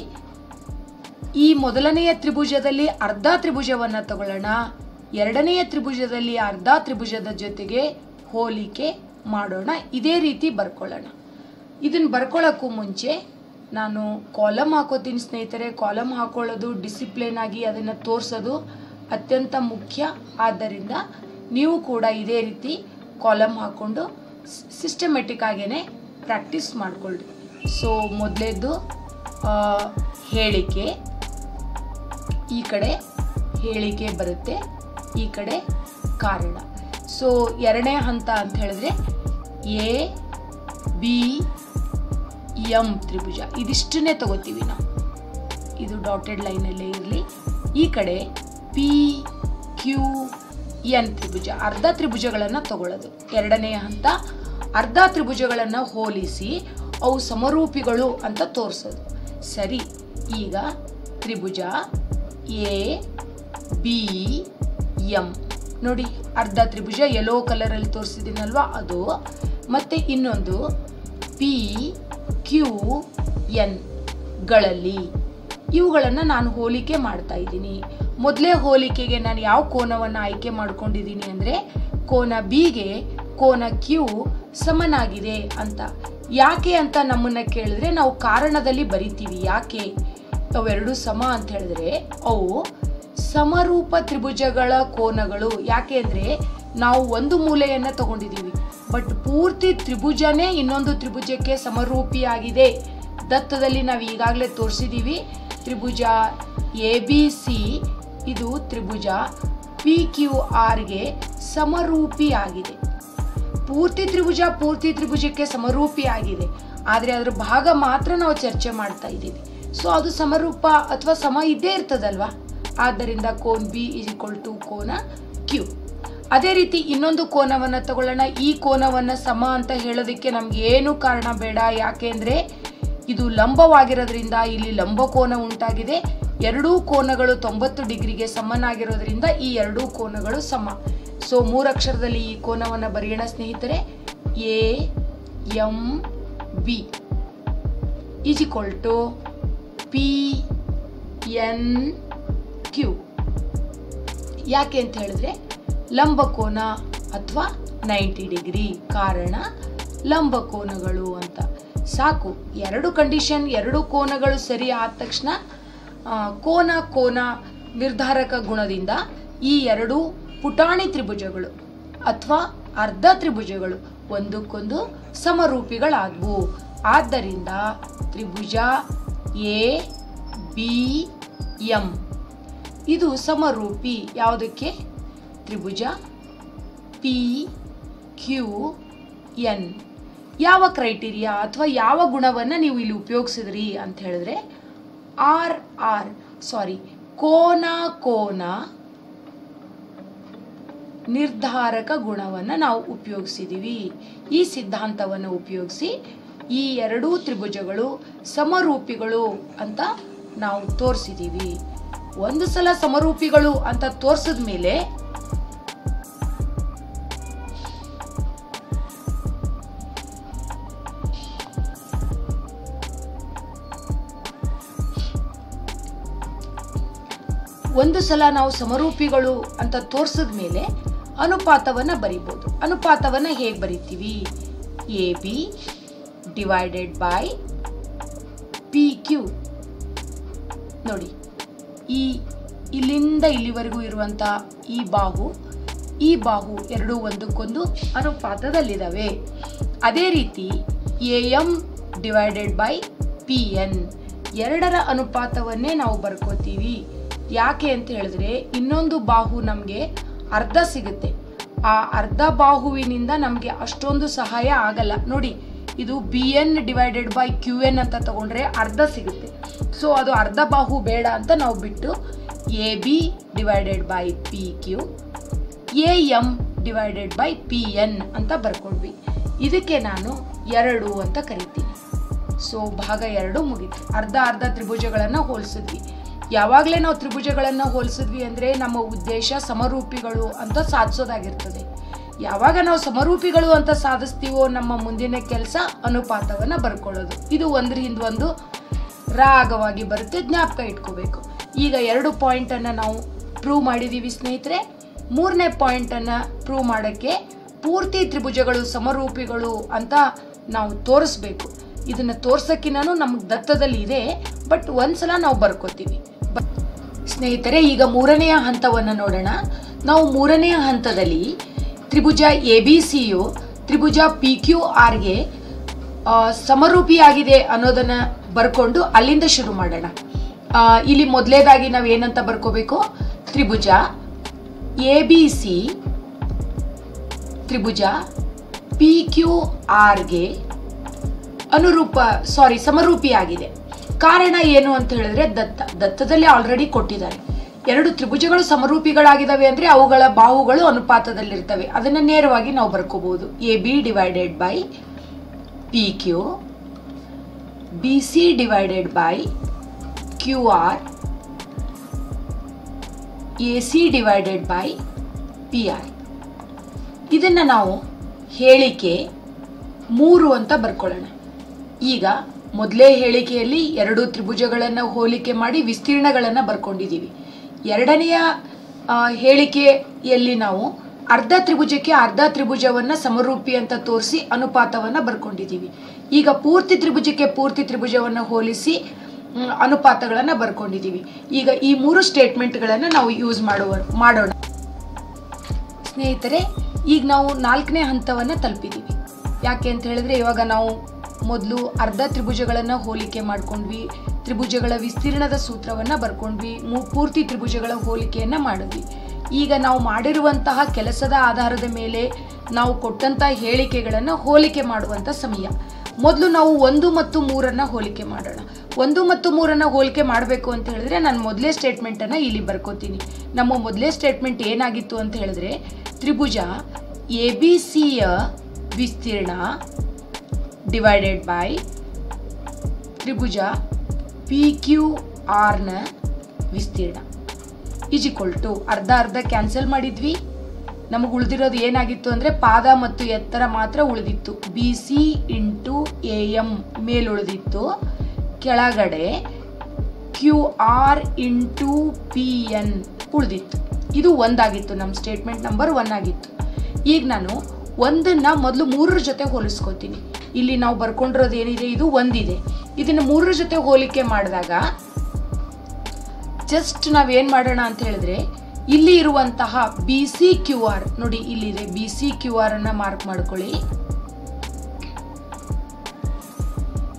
[SPEAKER 1] ಈ ಮೊದಲನೆಯ ತ್ರಿಭುಜದಲ್ಲಿ ಅರ್ಧ ತ್ರಿಭುಜವನ್ನು ತಗೊಳ್ಳೋಣ. ಎರಡನೆಯ ತ್ರಿಭುಜದಲ್ಲಿ ಅರ್ಧ ತ್ರಿಭುಜದ ಜೊತೆಗೆ ಹೋಲಿಕೆ ಮಾಡೋಣ. ಇದೇ ರೀತಿ ಬರ್ಕೊಳ್ಳೋಣ. ಇದನ್ನು ಬರ್ಕೊಳ್ಳೋಕ್ಕೂ ಮುಂಚೆ ನಾನು ಕಾಲಮ್ ಹಾಕೋತೀನಿ ಸ್ನೇಹಿತರೆ. ಕಾಲಮ್ ಹಾಕೊಳ್ಳೋದು ಡಿಸಿಪ್ಲಿನ್ ಆಗಿ ಅದನ್ನು ತೋರಿಸೋದು ಅತ್ಯಂತ ಮುಖ್ಯ. ಆದ್ದರಿಂದ ನೀವು ಕೂಡ ಇದೇ ರೀತಿ ಕಾಲಮ್ ಹಾಕ್ಕೊಂಡು ಸಿಸ್ಟಮೆಟಿಕ್ ಆಗೇ ಪ್ರಾಕ್ಟೀಸ್ ಮಾಡಿಕೊಳ್ಳಿ. ಸೊ ಮೊದಲೇದು ಹೇಳಿಕೆ, ಈ ಕಡೆ ಹೇಳಿಕೆ ಬರುತ್ತೆ, ಈ ಕಡೆ ಕಾರಣ. ಸೊ ಎರಡನೇ ಹಂತ ಅಂತ ಹೇಳಿದ್ರೆ ಎ ಬಿ ಎಂ ತ್ರಿಭುಜ, ಇದಿಷ್ಟನ್ನೇ ತಗೋತೀವಿ ನಾವು. ಇದು ಡಾಟೆಡ್ ಲೈನಲ್ಲೇ ಇರಲಿ. ಈ ಕಡೆ ಪಿ ಕ್ಯೂ ಎನ್ ತ್ರಿಭುಜ, ಅರ್ಧ ತ್ರಿಭುಜಗಳನ್ನು ತಗೊಳ್ಳೋದು ಎರಡನೆಯ ಹಂತ. ಅರ್ಧ ತ್ರಿಭುಜಗಳನ್ನು ಹೋಲಿಸಿ ಅವು ಸಮರೂಪಿಗಳು ಅಂತ ತೋರಿಸೋದು. ಸರಿ, ಈಗ ತ್ರಿಭುಜ ಎ ಬಿ ಎಂ ನೋಡಿ, ಅರ್ಧ ತ್ರಿಭುಜ ಯೆಲ್ಲೋ ಕಲರಲ್ಲಿ ತೋರಿಸಿದ್ದೀನಲ್ವಾ ಅದು. ಮತ್ತೆ ಇನ್ನೊಂದು ಪಿ ಕ್ಯೂ ಎನ್ ಗಳಲ್ಲಿ ಇವುಗಳನ್ನು ನಾನು ಹೋಲಿಕೆ ಮಾಡ್ತಾ ಇದ್ದೀನಿ. ಮೊದಲೇ ಹೋಲಿಕೆಗೆ ನಾನು ಯಾವ ಕೋನವನ್ನು ಆಯ್ಕೆ ಮಾಡ್ಕೊಂಡಿದ್ದೀನಿ ಅಂದರೆ ಕೋನ ಬಿಗೆ ಕೋನ ಕ್ಯೂ ಸಮನಾಗಿದೆ ಅಂತ. ಯಾಕೆ ಅಂತ ನಮ್ಮನ್ನ ಕೇಳಿದ್ರೆ ನಾವು ಕಾರಣದಲ್ಲಿ ಬರಿತೀವಿ. ಯಾಕೆ ಅವೆರಡು ಸಮ ಅಂತ ಹೇಳಿದ್ರೆ ಅವು ಸಮರೂಪ ತ್ರಿಭುಜಗಳ ಕೋನಗಳು. ಯಾಕೆ ಅಂದರೆ ನಾವು ಒಂದು ಮೂಲೆಯನ್ನು ತಗೊಂಡಿದ್ದೀವಿ, ಬಟ್ ಪೂರ್ತಿ ತ್ರಿಭುಜನೇ ಇನ್ನೊಂದು ತ್ರಿಭುಜಕ್ಕೆ ಸಮರೂಪಿಯಾಗಿದೆ. ದತ್ತದಲ್ಲಿ ನಾವು ಈಗಾಗಲೇ ತೋರಿಸಿದ್ದೀವಿ. ತ್ರಿಭುಜ ಎ ಬಿ ಸಿ ಇದು ತ್ರಿಭುಜ ಪಿ ಕ್ಯೂ ಆರ್ಗೆ ಸಮರೂಪಿಯಾಗಿದೆ. ಪೂರ್ತಿ ತ್ರಿಭುಜ ಪೂರ್ತಿ ತ್ರಿಭುಜಕ್ಕೆ ಸಮರೂಪಿಯಾಗಿದೆ, ಆದರೆ ಅದರ ಭಾಗ ಮಾತ್ರ ನಾವು ಚರ್ಚೆ ಮಾಡ್ತಾ ಇದ್ದೀವಿ. ಸೊ ಅದು ಸಮರೂಪ ಅಥವಾ ಸಮ ಇದ್ದೇ ಇರ್ತದಲ್ವಾ. ಆದ್ದರಿಂದ ಕೋನ್ ಬಿ ಇಸ್ ಈಕ್ವಲ್ ಟು ಕೋನ ಕ್ಯೂ. ಅದೇ ರೀತಿ ಇನ್ನೊಂದು ಕೋನವನ್ನು ತಗೊಳ್ಳೋಣ. ಈ ಕೋನವನ್ನು ಸಮ ಅಂತ ಹೇಳೋದಕ್ಕೆ ನಮ್ಗೆ ಏನು ಕಾರಣ ಬೇಡ. ಯಾಕೆಂದ್ರೆ ಇದು ಲಂಬವಾಗಿರೋದ್ರಿಂದ ಇಲ್ಲಿ ಲಂಬ ಕೋನ ಉಂಟಾಗಿದೆ. ಎರಡೂ ಕೋನಗಳು ತೊಂಬತ್ತು ಡಿಗ್ರಿಗೆ ಸಮನಾಗಿರೋದ್ರಿಂದ ಈ ಎರಡೂ ಕೋನಗಳು ಸಮ. ಸೊ ಮೂರಕ್ಷರದಲ್ಲಿ ಈ ಕೋನವನ್ನು ಬರೆಯೋಣ ಸ್ನೇಹಿತರೆ. A M B is equal to P N Q. ಯಾಕೆ ಅಂತ ಹೇಳಿದ್ರೆ ಲಂಬಕೋನ ಅಥವಾ ನೈಂಟಿ ಡಿಗ್ರಿ, ಕಾರಣ ಲಂಬಕೋನಗಳು ಅಂತ. ಸಾಕು, ಎರಡು ಕಂಡೀಷನ್, ಎರಡು ಕೋನಗಳು ಸರಿ ಆದ ತಕ್ಷಣ ಕೋನ ಕೋನ ನಿರ್ಧಾರಕ ಗುಣದಿಂದ ಈ ಎರಡು ಪುಟಾಣಿ ತ್ರಿಭುಜಗಳು ಅಥವಾ ಅರ್ಧ ತ್ರಿಭುಜಗಳು ಒಂದಕ್ಕೊಂದು ಸಮರೂಪಿಗಳಾದವು. ಆದ್ದರಿಂದ ತ್ರಿಭುಜ ಎ ಬಿ ಎಂ ಇದು ಸಮರೂಪಿ. ಯಾವುದಕ್ಕೆ? ತ್ರಿಭುಜ ಪಿ ಕ್ಯೂ ಎನ್. ಯಾವ ಕ್ರೈಟೀರಿಯಾ ಅಥವಾ ಯಾವ ಗುಣವನ್ನು ನೀವು ಇಲ್ಲಿ ಉಪಯೋಗಿಸಿದ್ರಿ ಅಂತ ಹೇಳಿದ್ರೆ ಆರ್ ಆರ್ ಸಾರಿ ಕೋನ ಕೋನ ನಿರ್ಧಾರಕ ಗುಣವನ್ನು ನಾವು ಉಪಯೋಗಿಸಿದೀವಿ. ಈ ಸಿದ್ಧಾಂತವನ್ನು ಉಪಯೋಗಿಸಿ ಈ ಎರಡೂ ತ್ರಿಭುಜಗಳು ಸಮರೂಪಿಗಳು ಅಂತ ನಾವು ತೋರಿಸಿದೀವಿ. ಒಂದು ಸಲ ಸಮರೂಪಿಗಳು ಅಂತ ತೋರಿಸಿದ ಮೇಲೆ ಒಂದು ಸಲ ನಾವು ಸಮರೂಪಿಗಳು ಅಂತ ತೋರಿಸಿದ ಮೇಲೆ ಅನುಪಾತವನ್ನ ಬರಿಬಹುದು. ಅನುಪಾತವನ್ನ ಹೇಗೆ ಬರಿತೀವಿ? A B divided by P Q. ನೋಡಿ, ಈ ಇಲ್ಲಿಂದ ಇಲ್ಲಿವರೆಗೂ ಇರುವಂತ ಈ ಬಾಹು ಈ ಬಾಹು ಎರಡು ಒಂದಕ್ಕೊಂದು ಅನುಪಾತದಲ್ಲಿದ್ದಾವೆ. ಅದೇ ರೀತಿ A M divided by P N ಎರಡರ ಅನುಪಾತವನ್ನೇ ನಾವು ಬರ್ಕೋತೀವಿ. ಯಾಕೆ ಅಂತ ಹೇಳಿದ್ರೆ ಇನ್ನೊಂದು ಬಾಹು ನಮಗೆ ಅರ್ಧ ಸಿಗುತ್ತೆ. ಆ ಅರ್ಧ ಬಾಹುವಿನಿಂದ ನಮಗೆ ಅಷ್ಟೊಂದು ಸಹಾಯ ಆಗಲ್ಲ. ನೋಡಿ, ಇದು B N divided by Q N ಅಂತ ತಗೊಂಡ್ರೆ ಅರ್ಧ ಸಿಗುತ್ತೆ. ಸೊ ಅದು ಅರ್ಧ ಬಾಹು ಬೇಡ ಅಂತ ನಾವು ಬಿಟ್ಟು A B divided by P Q A M divided by P N ಅಂತ ಬರ್ಕೊಂಡ್ವಿ. ಇದಕ್ಕೆ ನಾನು ಎರಡು ಅಂತ ಕರಿತೀನಿ. ಸೊ ಭಾಗ ಎರಡು ಮುಗಿತು. ಅರ್ಧ ಅರ್ಧ ತ್ರಿಭುಜಗಳನ್ನು ಹೋಲಿಸಿದ್ವಿ. ಯಾವಾಗಲೇ ನಾವು ತ್ರಿಭುಜಗಳನ್ನು ಹೋಲಿಸಿದ್ವಿ ಅಂದರೆ ನಮ್ಮ ಉದ್ದೇಶ ಸಮರೂಪಿಗಳು ಅಂತ ಸಾಧಿಸೋದಾಗಿರ್ತದೆ. ಯಾವಾಗ ನಾವು ಸಮರೂಪಿಗಳು ಅಂತ ಸಾಧಿಸ್ತೀವೋ ನಮ್ಮ ಮುಂದಿನ ಕೆಲಸ ಅನುಪಾತವನ್ನು ಬರ್ಕೊಳ್ಳೋದು. ಇದು ಒಂದ್ರ ಹಿಂದೆ ಒಂದು ರಾಗವಾಗಿ ಬರುತ್ತೆ, ಜ್ಞಾಪಕ ಇಟ್ಕೋಬೇಕು. ಈಗ ಎರಡು ಪಾಯಿಂಟನ್ನು ನಾವು ಪ್ರೂವ್ ಮಾಡಿದ್ದೀವಿ ಸ್ನೇಹಿತರೆ. ಮೂರನೇ ಪಾಯಿಂಟನ್ನು ಪ್ರೂವ್ ಮಾಡೋಕ್ಕೆ ಪೂರ್ತಿ ತ್ರಿಭುಜಗಳು ಸಮರೂಪಿಗಳು ಅಂತ ನಾವು ತೋರಿಸ್ಬೇಕು. ಇದನ್ನು ತೋರ್ಸೋಕ್ಕಿನ್ನೂ ನಮ್ಗೆ ದತ್ತದಲ್ಲಿ ಇದೆ, ಬಟ್ ಒಂದ್ಸಲ ನಾವು ಬರ್ಕೋತೀವಿ. ಸ್ನೇಹಿತರೆ, ಈಗ ಮೂರನೆಯ ಹಂತವನ್ನು ನೋಡೋಣ. ನಾವು ಮೂರನೆಯ ಹಂತದಲ್ಲಿ ತ್ರಿಭುಜ ಎ ಬಿ ಸಿಯು ತ್ರಿಭುಜ ಪಿ ಕ್ಯೂ ಆರ್ಗೆ ಸಮರೂಪಿಯಾಗಿದೆ ಅನ್ನೋದನ್ನ ಬರ್ಕೊಂಡು ಅಲ್ಲಿಂದ ಶುರು ಮಾಡೋಣ. ಇಲ್ಲಿ ಮೊದಲೇದಾಗಿ ನಾವು ಏನಂತ ಬರ್ಕೋಬೇಕು? ತ್ರಿಭುಜ ಎ ಬಿ ಸಿ ತ್ರಿಭುಜ ಪಿ ಕ್ಯೂ ಆರ್ಗೆ ಅನುರೂಪ ಸಾರಿ ಸಮರೂಪಿಯಾಗಿದೆ. ಕಾರಣ ಏನು ಅಂತ ಹೇಳಿದ್ರೆ ದತ್ತ ದತ್ತದಲ್ಲಿ ಆಲ್ರೆಡಿ ಕೊಟ್ಟಿದ್ದಾರೆ. ಎರಡು ತ್ರಿಭುಜಗಳು ಸಮರೂಪಿಗಳಾಗಿದ್ದಾವೆ ಅಂದ್ರೆ ಅವುಗಳ ಬಾಹುಗಳು ಅನುಪಾತದಲ್ಲಿರ್ತವೆ. ಅದನ್ನ ನೇರವಾಗಿ ನಾವು ಬರ್ಕೋಬಹುದು. A B divided by P Q B C divided by Q R A C divided by P R. ಇದನ್ನ ನಾವು ಹೇಳಿಕೆ ಮೂರು ಅಂತ ಬರ್ಕೊಳ್ಳೋಣ. ಈಗ ಮೊದಲೇ ಹೇಳಿಕೆಯಲ್ಲಿ ಎರಡು ತ್ರಿಭುಜಗಳನ್ನು ಹೋಲಿಕೆ ಮಾಡಿ ವಿಸ್ತೀರ್ಣಗಳನ್ನು ಬರ್ಕೊಂಡಿದ್ದೀವಿ. ಎರಡನೆಯ ಹೇಳಿಕೆಯಲ್ಲಿ ನಾವು ಅರ್ಧ ತ್ರಿಭುಜಕ್ಕೆ ಅರ್ಧ ತ್ರಿಭುಜವನ್ನ ಸಮರೂಪಿ ಅಂತ ತೋರಿಸಿ ಅನುಪಾತವನ್ನ ಬರ್ಕೊಂಡಿದ್ದೀವಿ. ಈಗ ಪೂರ್ತಿ ತ್ರಿಭುಜಕ್ಕೆ ಪೂರ್ತಿ ತ್ರಿಭುಜವನ್ನು ಹೋಲಿಸಿ ಅನುಪಾತಗಳನ್ನ ಬರ್ಕೊಂಡಿದ್ದೀವಿ. ಈಗ ಈ ಮೂರು ಸ್ಟೇಟ್ಮೆಂಟ್ಗಳನ್ನು ನಾವು ಯೂಸ್ ಮಾಡುವ ಮಾಡೋಣ ಸ್ನೇಹಿತರೆ. ಈಗ ನಾವು ನಾಲ್ಕನೇ ಹಂತವನ್ನ ತಲುಪಿದ್ದೀವಿ. ಯಾಕೆ ಅಂತ ಹೇಳಿದ್ರೆ ಇವಾಗ ನಾವು ಮೊದಲು ಅರ್ಧ ತ್ರಿಭುಜಗಳನ್ನು ಹೋಲಿಕೆ ಮಾಡ್ಕೊಂಡ್ವಿ, ತ್ರಿಭುಜಗಳ ವಿಸ್ತೀರ್ಣದ ಸೂತ್ರವನ್ನ ಬರ್ಕೊಂಡ್ವಿ, ಪೂರ್ತಿ ತ್ರಿಭುಜಗಳ ಹೋಲಿಕೆಯನ್ನ ಮಾಡಿದ್ವಿ. ಈಗ ನಾವು ಮಾಡಿರುವಂತಹ ಕೆಲಸದ ಆಧಾರದ ಮೇಲೆ ನಾವು ಕೊಟ್ಟಂತಹ ಹೇಳಿಕೆಗಳನ್ನು ಹೋಲಿಕೆ ಮಾಡುವಂತ ಸಮಯ. ಮೊದಲು ನಾವು ಒಂದು ಮತ್ತು ಮೂರನ್ನ ಹೋಲಿಕೆ ಮಾಡೋಣ. ಒಂದು ಮತ್ತು ಮೂರನ್ನ ಹೋಲಿಕೆ ಮಾಡಬೇಕು ಅಂತ ಹೇಳಿದ್ರೆ ನಾನು ಮೊದಲೇ ಸ್ಟೇಟ್ಮೆಂಟ್ ಅನ್ನ ಇಲ್ಲಿ ಬರ್ಕೋತೀನಿ. ನಮ್ಮ ಮೊದಲೇ ಸ್ಟೇಟ್ಮೆಂಟ್ ಏನಾಗಿತ್ತು ಅಂತ ಹೇಳಿದ್ರೆ ತ್ರಿಭುಜ ಎ ಬಿ ಸಿಯ ವಿಸ್ತೀರ್ಣ ಡಿವೈಡೆಡ್ ಬೈ ತ್ರಿಭುಜ ಪಿ ಕ್ಯೂ ಆರ್ನ ವಿಸ್ತೀರ್ಣ ಈಸ್ ಈಕ್ವಲ್ ಟು ಅರ್ಧ ಅರ್ಧ ಕ್ಯಾನ್ಸಲ್ ಮಾಡಿದ್ವಿ. ನಮಗೆ ಉಳಿದಿರೋದು ಏನಾಗಿತ್ತು ಅಂದರೆ ಪಾದ ಮತ್ತು ಎತ್ತರ ಮಾತ್ರ ಉಳಿದಿತ್ತು. B C into A M ಮೇಲ್ ಉಳಿದಿತ್ತು, ಕೆಳಗಡೆ Q R into P N ಉಳಿದಿತ್ತು. ಇದು ಒಂದಾಗಿತ್ತು, ನಮ್ಮ ಸ್ಟೇಟ್ಮೆಂಟ್ ನಂಬರ್ ಒನ್ ಆಗಿತ್ತು. ಈಗ ನಾನು ಒಂದನ್ನ ಮೊದಲು ಮೂರರ ಜೊತೆ ಹೋಲಿಸ್ಕೋತೀನಿ. ಇಲ್ಲಿ ನಾವು ಬರ್ಕೊಂಡಿರೋದು ಏನಿದೆ, ಇದು ಒಂದಿದೆ. ಇದನ್ನು ಮೂರರ ಜೊತೆ ಹೋಲಿಕೆ ಮಾಡಿದಾಗ ಜಸ್ಟ್ ನಾವೇನ್ ಮಾಡೋಣ ಅಂತ ಹೇಳಿದ್ರೆ ಇಲ್ಲಿ ಇರುವಂತಹ ಬಿ ಸಿ ಕ್ಯೂ ಆರ್ ನೋಡಿ, ಇಲ್ಲಿದೆ ಬಿ ಸಿ ಕ್ಯೂ ಆರ್ ಅನ್ನ ಮಾರ್ಕ್ ಮಾಡ್ಕೊಳ್ಳಿ.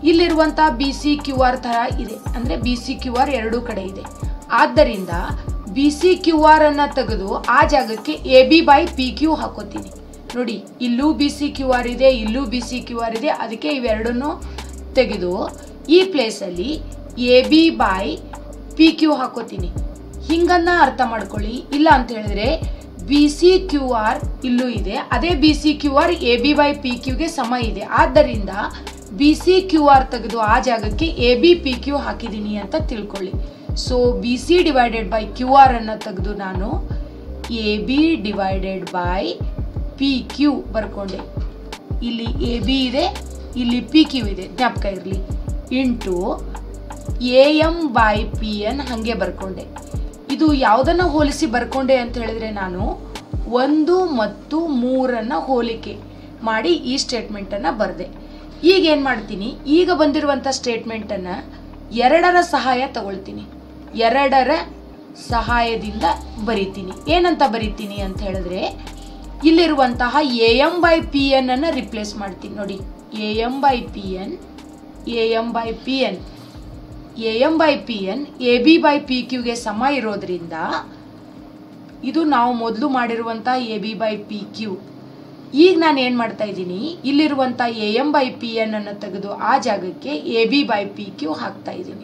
[SPEAKER 1] ಇಲ್ಲಿರುವಂತಹ ಬಿ ಸಿ ಕ್ಯೂ ಆರ್ ತರ ಇದೆ, ಅಂದ್ರೆ ಬಿ ಸಿ ಕ್ಯೂ ಆರ್ ಎರಡೂ ಕಡೆ ಇದೆ. ಆದ್ದರಿಂದ ಬಿ ಸಿ ಕ್ಯೂ ಆರ್ ಅನ್ನ ತೆಗೆದು ಆ ಜಾಗಕ್ಕೆ A B by P Q ಹಾಕೋತೀನಿ. ನೋಡಿ, ಇಲ್ಲೂ ಬಿ ಸಿ ಕ್ಯೂ ಆರ್ ಇದೆ, ಇಲ್ಲೂ ಬಿ ಸಿ ಕ್ಯೂ ಆರ್ ಇದೆ, ಅದಕ್ಕೆ ಇವೆರಡನ್ನು ತೆಗೆದು ಈ ಪ್ಲೇಸಲ್ಲಿ A B by P Q ಹಾಕೋತೀನಿ. ಹಿಂಗನ್ನ ಅರ್ಥ ಮಾಡ್ಕೊಳ್ಳಿ. ಇಲ್ಲ ಅಂತ ಹೇಳಿದ್ರೆ ಬಿ ಸಿ ಕ್ಯೂ ಆರ್ ಇಲ್ಲೂ ಇದೆ, ಅದೇ B C Q R A B by P ಕ್ಯೂಗೆ ಸಮ ಇದೆ. ಆದ್ದರಿಂದ ಬಿ ಸಿ ಕ್ಯೂ ಆರ್ ತೆಗೆದು ಆ ಜಾಗಕ್ಕೆ ಎ ಬಿ ಪಿ ಕ್ಯೂ ಹಾಕಿದ್ದೀನಿ ಅಂತ ತಿಳ್ಕೊಳ್ಳಿ. So B C divided by Q R ಅನ್ನು ತೆಗೆದು ನಾನು A B divided by P Q ಬರ್ಕೊಂಡೆ. ಇಲ್ಲಿ ಎ ಬಿ ಇದೆ, ಇಲ್ಲಿ ಪಿ ಕ್ಯೂ ಇದೆ, ಜ್ಞಾಪಕ ಇರಲಿ. Into A M by P N ಹಾಗೆ ಬರ್ಕೊಂಡೆ. ಇದು ಯಾವುದನ್ನ ಹೋಲಿಸಿ ಬರ್ಕೊಂಡೆ ಅಂತ ಹೇಳಿದ್ರೆ ನಾನು ಒಂದು ಮತ್ತು ಮೂರನ್ನ ಹೋಲಿಕೆ ಮಾಡಿ ಈ ಸ್ಟೇಟ್ಮೆಂಟನ್ನು ಬರೆದೆ. ಈಗ ಏನು ಮಾಡ್ತೀನಿ, ಈಗ ಬಂದಿರುವಂಥ ಸ್ಟೇಟ್ಮೆಂಟನ್ನು ಎರಡರ ಸಹಾಯ ತಗೊಳ್ತೀನಿ. ಎರಡರ ಸಹಾಯದಿಂದ ಬರಿತೀನಿ. ಏನಂತ ಬರಿತೀನಿ ಅಂತ ಹೇಳಿದ್ರೆ ಇಲ್ಲಿರುವಂತಹ A M by P N ಅನ್ನು ರಿಪ್ಲೇಸ್ ಮಾಡ್ತೀನಿ. ನೋಡಿ, A M by P N, A M by P N, A M by P N A B by P ಕ್ಯೂಗೆ ಸಮ ಇರೋದ್ರಿಂದ ಇದು ನಾವು ಮೊದಲು ಮಾಡಿರುವಂಥ A B by P Q. ಈಗ ನಾನು ಏನು ಮಾಡ್ತಾ ಇದ್ದೀನಿ, ಇಲ್ಲಿರುವಂಥ A M by P N ಅನ್ನು ತೆಗೆದು ಆ ಜಾಗಕ್ಕೆ A B by P Q ಹಾಕ್ತಾ ಇದ್ದೀನಿ.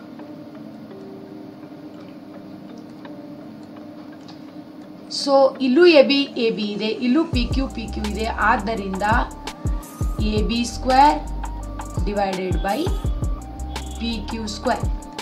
[SPEAKER 1] ಸೊ ಇಲ್ಲೂ ಎ ಬಿ ಎ ಬಿ ಇದೆ, ಇಲ್ಲೂ ಪಿ ಕ್ಯೂ ಪಿ ಕ್ಯೂ ಇದೆ. ಆದ್ದರಿಂದ A B square divided by P Q square.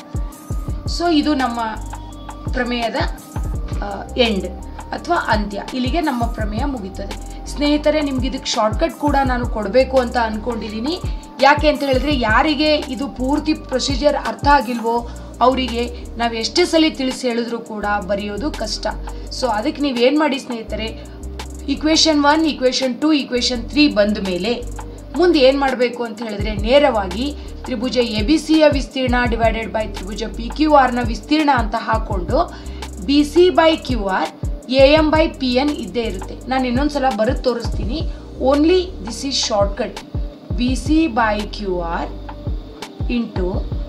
[SPEAKER 1] So ಇದು ನಮ್ಮ ಪ್ರಮೇಯದ ಎಂಡ್ ಅಥವಾ ಅಂತ್ಯ. ಇಲ್ಲಿಗೆ ನಮ್ಮ ಪ್ರಮೇಯ ಮುಗಿತದೆ. ಸ್ನೇಹಿತರೆ, ನಿಮ್ಗೆ ಇದಕ್ಕೆ ಶಾರ್ಟ್ಕಟ್ ಕೂಡ ನಾನು ಕೊಡಬೇಕು ಅಂತ ಅಂದ್ಕೊಂಡಿದ್ದೀನಿ. ಯಾಕೆ ಅಂತ ಹೇಳಿದ್ರೆ ಯಾರಿಗೆ ಇದು ಪೂರ್ತಿ ಪ್ರೊಸೀಜರ್ ಅರ್ಥ ಆಗಿಲ್ವೋ ಅವರಿಗೆ ನಾವು ಎಷ್ಟೇ ಸಲ ತಿಳಿಸಿ ಹೇಳಿದ್ರು ಕೂಡ ಬರೆಯೋದು ಕಷ್ಟ. ಸೊ ಅದಕ್ಕೆ ನೀವೇನು ಮಾಡಿ ಸ್ನೇಹಿತರೆ, equation one, equation two, equation three ಬಂದ ಮೇಲೆ ಮುಂದೆ ಏನು ಮಾಡಬೇಕು ಅಂತ ಹೇಳಿದ್ರೆ ನೇರವಾಗಿ ತ್ರಿಭುಜ ಎ ಬಿ ಸಿಯ ವಿಸ್ತೀರ್ಣ ಡಿವೈಡೆಡ್ ಬೈ ತ್ರಿಭುಜ ಪಿ ಕ್ಯೂ ಆರ್ನ ವಿಸ್ತೀರ್ಣ ಅಂತ ಹಾಕೊಂಡು B C by Q R A M by P N ಇದ್ದೇ ಇರುತ್ತೆ. ನಾನು ಇನ್ನೊಂದ್ಸಲ ಬರೆದು ತೋರಿಸ್ತೀನಿ. Only this is shortcut. B C by Q R into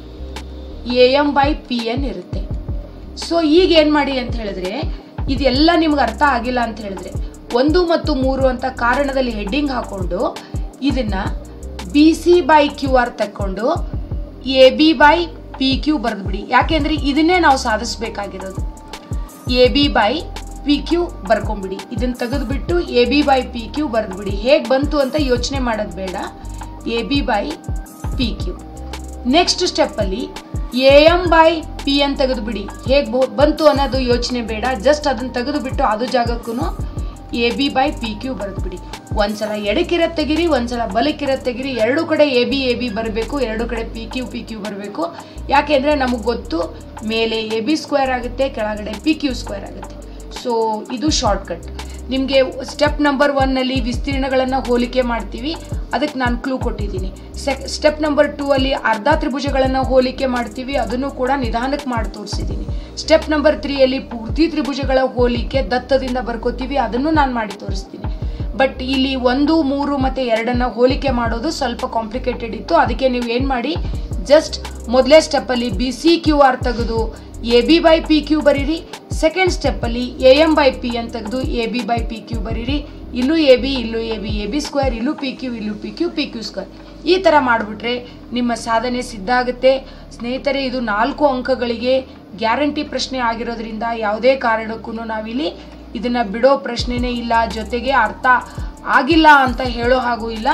[SPEAKER 1] A M by P N ಇರುತ್ತೆ. ಸೊ ಈಗ ಏನು ಮಾಡಿ ಅಂತ ಹೇಳಿದ್ರೆ ಇದೆಲ್ಲ ನಿಮ್ಗೆ ಅರ್ಥ ಆಗಿಲ್ಲ ಅಂತ ಹೇಳಿದ್ರೆ ಒಂದು ಮತ್ತು ಮೂರು ಅಂತ ಕಾರಣದಲ್ಲಿ ಹೆಡ್ಡಿಂಗ್ ಹಾಕೊಂಡು ಇದನ್ನ B C by Q R ತಕ್ಕೊಂಡು A B by P Q ಬರೆದ್ಬಿಡಿ. ಯಾಕೆಂದ್ರೆ ಇದನ್ನೇ ನಾವು ಸಾಧಿಸಬೇಕಾಗಿರೋದು. A B by P Q ಬರ್ಕೊಂಬಿಡಿ. ಇದನ್ನ ತೆಗೆದುಬಿಟ್ಟು A B by P Q ಬರೆದ್ಬಿಡಿ. ಹೇಗೆ ಬಂತು ಅಂತ ಯೋಚನೆ ಮಾಡೋದು ಬೇಡ. A B by P Q. Next ಸ್ಟೆಪ್ಪಲ್ಲಿ A M by P N ತೆಗೆದುಬಿಡಿ. ಹೇಗೆ ಬಂತು ಅನ್ನೋದು ಯೋಚನೆ ಬೇಡ. ಜಸ್ಟ್ ಅದನ್ನು ತೆಗೆದುಬಿಟ್ಟು ಅದು ಜಾಗಕ್ಕೂ A B by P Q ಬರೆದ್ಬಿಡಿ. ಒಂದ್ಸಲ ಎಡಕ್ಕಿರೋ ತೆಗಿರಿ, ಒಂದ್ಸಲ ಬಲಕ್ಕಿರೋ ತೆಗಿರಿ. ಎರಡು ಕಡೆ ಎ ಬಿ ಎ ಬಿ ಬರಬೇಕು, ಎರಡು ಕಡೆ ಪಿ ಕ್ಯೂ ಪಿ ಕ್ಯೂ ಬರಬೇಕು. ಯಾಕೆಂದರೆ ನಮಗೆ ಗೊತ್ತು ಮೇಲೆ ಎ ಬಿ ಸ್ಕ್ವೇರ್ ಆಗುತ್ತೆ, ಕೆಳಗಡೆ ಪಿ ಕ್ಯೂ ಸ್ಕ್ವೇರ್ ಆಗುತ್ತೆ. ಸೊ ಇದು ಶಾರ್ಟ್ಕಟ್. ನಿಮಗೆ ಸ್ಟೆಪ್ ನಂಬರ್ ಒನ್ನಲ್ಲಿ ವಿಸ್ತೀರ್ಣಗಳನ್ನು ಹೋಲಿಕೆ ಮಾಡ್ತೀವಿ, ಅದಕ್ಕೆ ನಾನು ಕ್ಲೂ ಕೊಟ್ಟಿದ್ದೀನಿ. ಸೆಕ್ ಸ್ಟೆಪ್ ನಂಬರ್ ಟೂ ಅಲ್ಲಿ ಅರ್ಧ ತ್ರಿಭುಜಗಳನ್ನು ಹೋಲಿಕೆ ಮಾಡ್ತೀವಿ, ಅದನ್ನು ಕೂಡ ನಿಧಾನಕ್ಕೆ ಮಾಡಿ ತೋರಿಸಿದ್ದೀನಿ. ಸ್ಟೆಪ್ ನಂಬರ್ ತ್ರೀಯಲ್ಲಿ ಪೂರ್ತಿ ತ್ರಿಭುಜಗಳ ಹೋಲಿಕೆ ದತ್ತದಿಂದ ಬರ್ಕೋತೀವಿ, ಅದನ್ನು ನಾನು ಮಾಡಿ ತೋರಿಸ್ತೀನಿ. ಬಟ್ ಇಲ್ಲಿ ಒಂದು ಮೂರು ಮತ್ತು ಎರಡನ್ನು ಹೋಲಿಕೆ ಮಾಡೋದು ಸ್ವಲ್ಪ ಕಾಂಪ್ಲಿಕೇಟೆಡ್ ಇತ್ತು. ಅದಕ್ಕೆ ನೀವು ಏನು ಮಾಡಿ, ಜಸ್ಟ್ ಮೊದಲೇ ಸ್ಟೆಪ್ಪಲ್ಲಿ ಬಿ ಸಿ ಕ್ಯೂ ಆರ್ ತೆಗೆದು A B by P Q ಬರೀರಿ. ಸೆಕೆಂಡ್ ಸ್ಟೆಪ್ಪಲ್ಲಿ A M by P N ತೆಗೆದು A B by P Q ಬರೀರಿ. ಇಲ್ಲೂ ಎ ಬಿ, ಇಲ್ಲೂ A B, A B square, ಇಲ್ಲೂ ಪಿ ಕ್ಯೂ, ಇಲ್ಲೂ P Q, P Q square. ಈ ಥರ ಮಾಡಿಬಿಟ್ರೆ ನಿಮ್ಮ ಸಾಧನೆ ಸಿದ್ಧ ಆಗುತ್ತೆ. ಸ್ನೇಹಿತರೆ, ಇದು ನಾಲ್ಕು ಅಂಕಗಳಿಗೆ ಗ್ಯಾರಂಟಿ ಪ್ರಶ್ನೆ ಆಗಿರೋದ್ರಿಂದ ಯಾವುದೇ ಕಾರಣಕ್ಕೂ ನಾವಿಲ್ಲಿ ಇದನ್ನು ಬಿಡೋ ಪ್ರಶ್ನೆನೇ ಇಲ್ಲ. ಜೊತೆಗೆ ಅರ್ಥ ಆಗಿಲ್ಲ ಅಂತ ಹೇಳೋ ಹಾಗೂ ಇಲ್ಲ.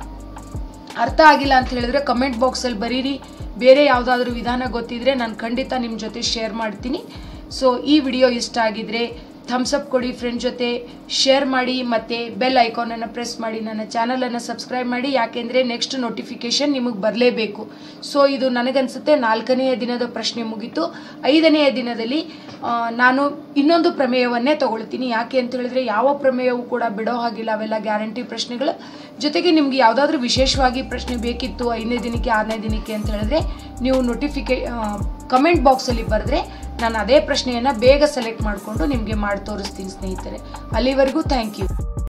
[SPEAKER 1] ಅರ್ಥ ಆಗಿಲ್ಲ ಅಂತ ಹೇಳಿದ್ರೆ ಕಮೆಂಟ್ ಬಾಕ್ಸಲ್ಲಿ ಬರೀರಿ. ಬೇರೆ ಯಾವುದಾದ್ರೂ ವಿಧಾನ ಗೊತ್ತಿದ್ರೆ ನಾನು ಖಂಡಿತ ನಿಮ್ಮ ಜೊತೆ ಶೇರ್ ಮಾಡ್ತೀನಿ. ಸೊ ಈ ವಿಡಿಯೋ ಇಷ್ಟ ಆಗಿದ್ರೆ ಥಮ್ಸ್ ಅಪ್ ಕೊಡಿ, ಫ್ರೆಂಡ್ ಜೊತೆ ಶೇರ್ ಮಾಡಿ, ಮತ್ತು ಬೆಲ್ ಐಕಾನನ್ನು ಪ್ರೆಸ್ ಮಾಡಿ ನನ್ನ ಚಾನಲನ್ನು ಸಬ್ಸ್ಕ್ರೈಬ್ ಮಾಡಿ. ಯಾಕೆಂದರೆ ನೆಕ್ಸ್ಟ್ ನೋಟಿಫಿಕೇಷನ್ ನಿಮಗೆ ಬರಲೇಬೇಕು. ಸೊ ಇದು ನನಗನ್ಸುತ್ತೆ ನಾಲ್ಕನೆಯ ದಿನದ ಪ್ರಶ್ನೆ ಮುಗೀತು. ಐದನೆಯ ದಿನದಲ್ಲಿ ನಾನು ಇನ್ನೊಂದು ಪ್ರಮೇಯವನ್ನೇ ತಗೊಳ್ತೀನಿ. ಯಾಕೆ ಅಂತ ಹೇಳಿದ್ರೆ ಯಾವ ಪ್ರಮೇಯವೂ ಕೂಡ ಬಿಡೋ ಹಾಗಿಲ್ಲ, ಅವೆಲ್ಲ ಗ್ಯಾರಂಟಿ ಪ್ರಶ್ನೆಗಳು. ಜೊತೆಗೆ ನಿಮಗೆ ಯಾವುದಾದ್ರೂ ವಿಶೇಷವಾಗಿ ಪ್ರಶ್ನೆ ಬೇಕಿತ್ತು ಐದನೇ ದಿನಕ್ಕೆ ಆರನೇ ದಿನಕ್ಕೆ ಅಂತ ಹೇಳಿದ್ರೆ ನೀವು ನೋಟಿಫಿಕೇ ಕಮೆಂಟ್ ಬಾಕ್ಸಲ್ಲಿ ಬರೆದ್ರೆ ನಾನು ಅದೇ ಪ್ರಶ್ನೆಯನ್ನು ಬೇಗ ಸೆಲೆಕ್ಟ್ ಮಾಡಿಕೊಂಡು ನಿಮಗೆ ಮಾಡಿ ತೋರಿಸ್ತೀನಿ ಸ್ನೇಹಿತರೆ. ಅಲ್ಲಿವರೆಗೂ ಥ್ಯಾಂಕ್ ಯು.